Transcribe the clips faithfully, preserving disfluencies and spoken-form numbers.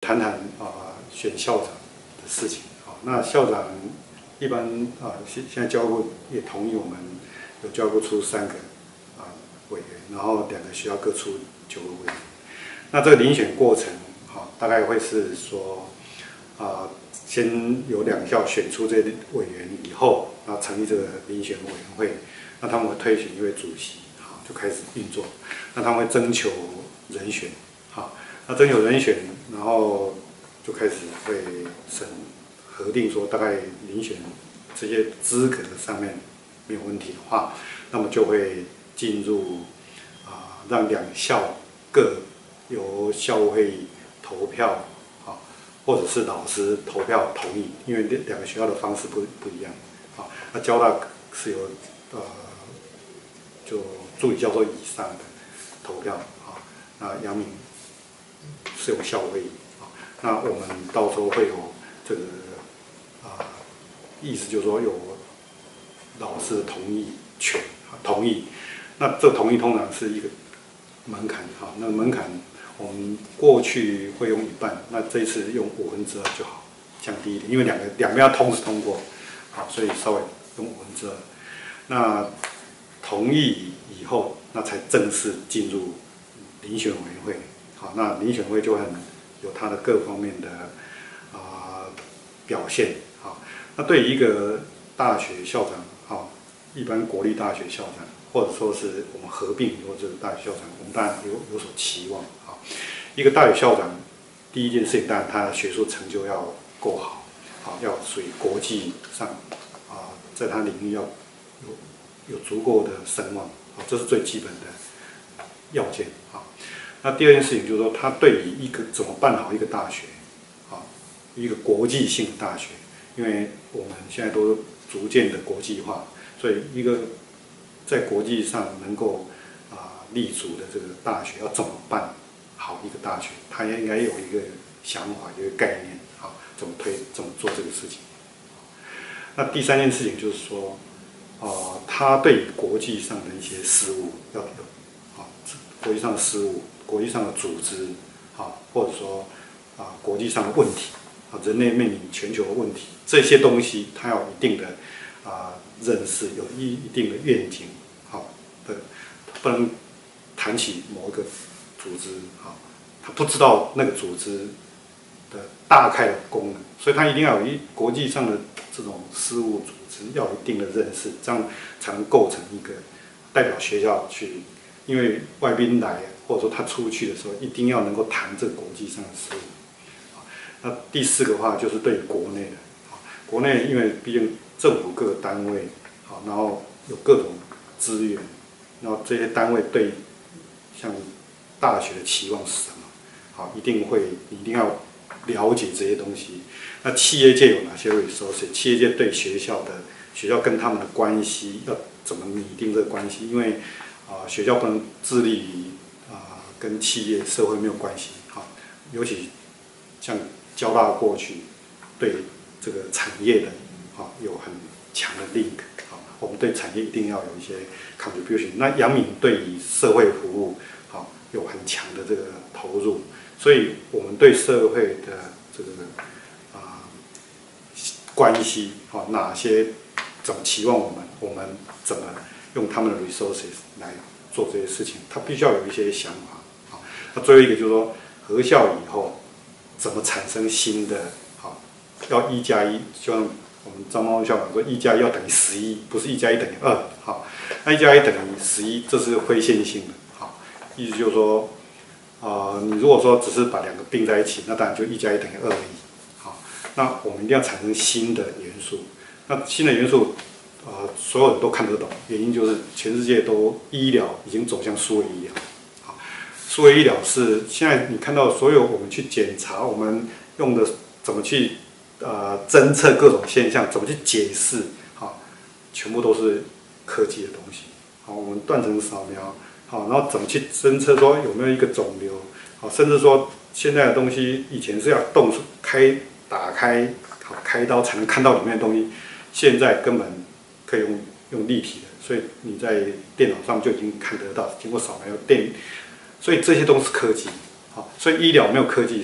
谈谈啊选校长的事情。好，那校长一般啊现现在教务也同意我们有教务出三个啊委员，然后两个学校各出九个委员。那这个遴选过程，好，大概会是说啊先有两校选出这些委员以后，然后成立这个遴选委员会，那他们会推选一位主席，好就开始运作。那他们会征求人选，好，那征求人选，然后就开始会审核定说大概遴选这些资格上面没有问题的话，那么就会进入啊、呃、让两校各由校务会议投票，啊，或者是老师投票同意，因为两个学校的方式不不一样，啊，那交大是由呃就助理教授以上的投票，啊，那阳明是由校务会议，啊，那我们到时候会有这个啊、呃、意思就是说有老师的同意权，同意，那这同意通常是一个门槛，哈，那门槛我们过去会用一半，那这一次用五分之二就好，降低一点，因为两个两边要通时通过，好，所以稍微用五分之二。那同意以后，那才正式进入遴选委员会，好，那遴选会就很有它的各方面的啊、呃、表现，好，那对于一个大学校长，好，一般国立大学校长，或者说是我们合并以后这个大学校长，我们当然有有所期望，啊，一个大学校长，第一件事情当然他的学术成就要够好，好，要属于国际上，啊，在他领域要有有足够的声望，啊，这是最基本的要件，啊。那第二件事情就是说，他对于一个怎么办好一个大学，啊，一个国际性的大学，因为我们现在都逐渐的国际化，所以一个在国际上能够啊立足的这个大学要怎么办好一个大学，他也应该有一个想法，一个概念，啊，怎么推，怎么做这个事情。那第三件事情就是说，啊，他对国际上的一些事务要有，啊，国际上的事务、国际上的组织，啊，或者说啊国际上的问题，啊，人类面临全球的问题，这些东西他要有一定的啊认识，有一一定的愿景，好的，不能谈起某一个组织，好，他不知道那个组织的大概的功能，所以他一定要有一国际上的这种事务组织要有一定的认识，这样才能构成一个代表学校去，因为外宾来或者说他出去的时候，一定要能够谈这个国际上的事务。那第四个话就是对国内的，国内因为毕竟政府各个单位，好，然后有各种资源，然后这些单位对像大学的期望是什么？好，一定会一定要了解这些东西。那企业界有哪些 resources？ 企业界对学校的学校跟他们的关系要怎么拟定这个关系？因为啊、呃，学校不能致力于啊、呃、跟企业社会没有关系，好，尤其像交大过去对这个产业的啊有很强的 link， 好，我们对产业一定要有一些 contribution。那阳明对于社会服务好有很强的这个投入，所以我们对社会的这个啊、呃、关系好哪些怎么期望我们，我们怎么用他们的 resources 来做这些事情，他必须要有一些想法。好，那最后一个就是说合校以后怎么产生新的，好，要一加一，就像我们张茂校长说，一加一要等于十一，不是一加一等于二，好，那一加一等于十一，这是非线性的，好，意思就是说，啊、呃，你如果说只是把两个并在一起，那当然就一加一等于二而已，好，那我们一定要产生新的元素，那新的元素，呃，所有人都看得懂，原因就是全世界都医疗已经走向数位医疗。数位医疗是现在你看到所有我们去检查，我们用的怎么去呃侦测各种现象，怎么去解释，好，全部都是科技的东西。好，我们断层扫描，好，然后怎么去侦测说有没有一个肿瘤，好，甚至说现在的东西以前是要动开打开，好开刀才能看到里面的东西，现在根本可以用用立体的，所以你在电脑上就已经看得到，经过扫描电。所以这些都是科技，好，所以医疗没有科技是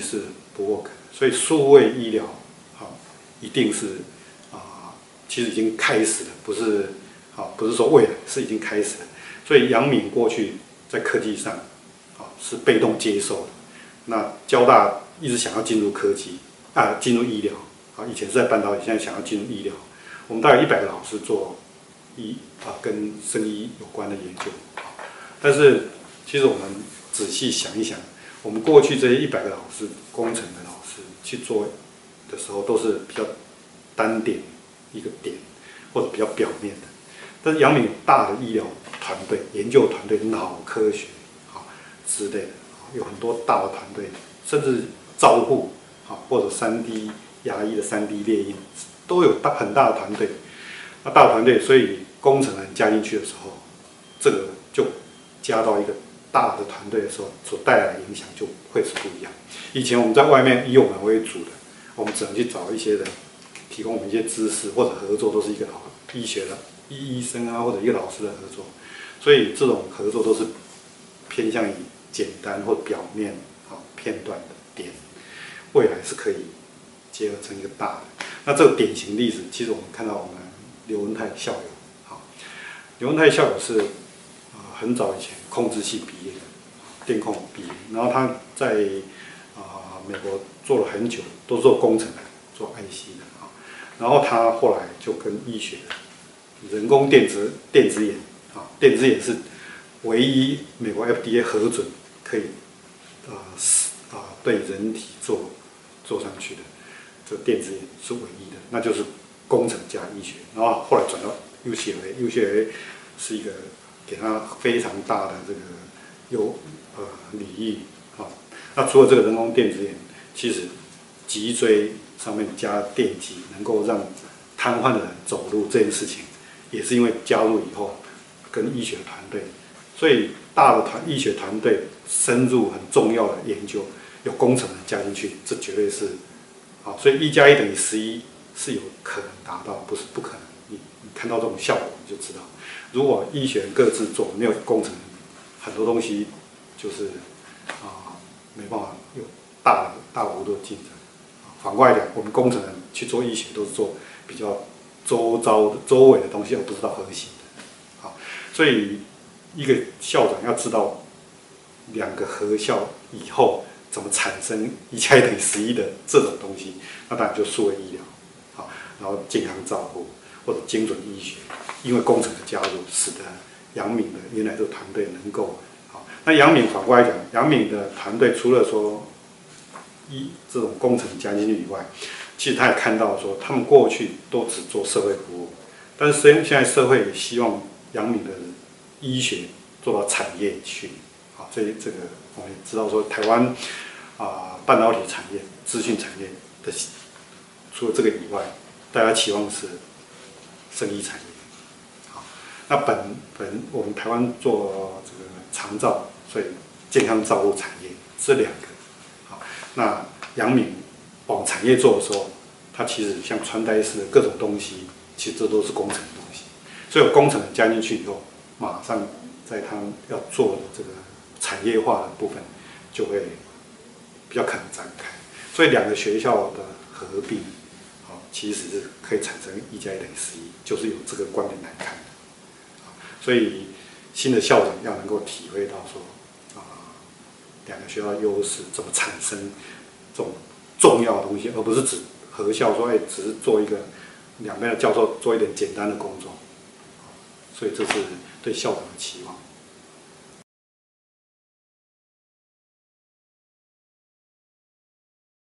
不过可能。所以数位医疗，好，一定是啊，其实已经开始了，不是好，不是说未来，是已经开始了。所以阳明过去在科技上，啊，是被动接受的。那交大一直想要进入科技啊，进入医疗，啊，以前是在半导体，现在想要进入医疗。我们大概一百个老师做医啊跟生医有关的研究，但是其实我们仔细想一想，我们过去这些一百个老师，工程的老师去做的时候，都是比较单点一个点，或者比较表面的。但是阳明有大的医疗团队、研究团队、脑科学啊之类的，有很多大的团队，甚至照护啊或者三 D 牙医的三 D 列印，都有大很大的团队。那大的团队，所以工程人加进去的时候，这个就加到一个大的团队的时候，所带来的影响就会是不一样。以前我们在外面以我们为主的，我们只能去找一些人提供我们一些知识或者合作，都是一个老医学的医医生啊或者一个老师的合作，所以这种合作都是偏向于简单或表面啊片段的点，未来是可以结合成一个大的。那这个典型例子，其实我们看到我们刘文泰校友，好，刘文泰校友是啊、呃、很早以前控制系毕业的，电控毕业，然后他在啊、呃、美国做了很久，都是做工程的，做 I C 的啊，然后他后来就跟医学的人工电子电子眼啊，电子眼是唯一美国 F D A 核准可以啊啊、呃呃、对人体做做上去的，这个电子眼是唯一的，那就是工程加医学，然后后来转到 U C L A，U C L A 是一个给他非常大的这个有呃礼遇啊。那除了这个人工电子眼，其实脊椎上面加电极，能够让瘫痪的人走路这件事情，也是因为加入以后跟医学团队，所以大的团医学团队深入很重要的研究，有工程人加进去，这绝对是好，所以一加一等于十一。是有可能达到，不是不可能。你你看到这种效果，你就知道，如果医学各自做，没有工程，很多东西就是啊、呃、没办法有大的大幅度的进展。反过来讲，我们工程人去做医学，都是做比较周遭的、周围的东西，而不是到核心的。好，所以一个校长要知道两个合校以后怎么产生一加一等于十一的这种东西，那当然就数位医疗。然后健康照护或者精准医学，因为工程的加入，使得阳明的原来这个团队能够好。那阳明反过来讲，阳明的团队除了说一这种工程加进去以外，其实他也看到说，他们过去都只做社会服务，但是现在社会也希望阳明的医学做到产业去。好，所以这个我们也知道说，台湾啊、呃、半导体产业、资讯产业的除了这个以外，大家期望是生医产业，好，那本本我们台湾做这个长照，所以健康照护产业这两个，好，那阳明往产业做的时候，它其实像穿戴式的各种东西，其实这都是工程的东西，所以有工程加进去以后，马上在他们要做的这个产业化的部分，就会比较可能展开，所以两个学校的合并。其实是可以产生一加一等于十一，就是有这个观点来看的。所以新的校长要能够体会到说，啊、呃，两个学校的优势怎么产生这种重要的东西，而不是只合校说，哎，只是做一个两边的教授做一点简单的工作。所以这是对校长的期望。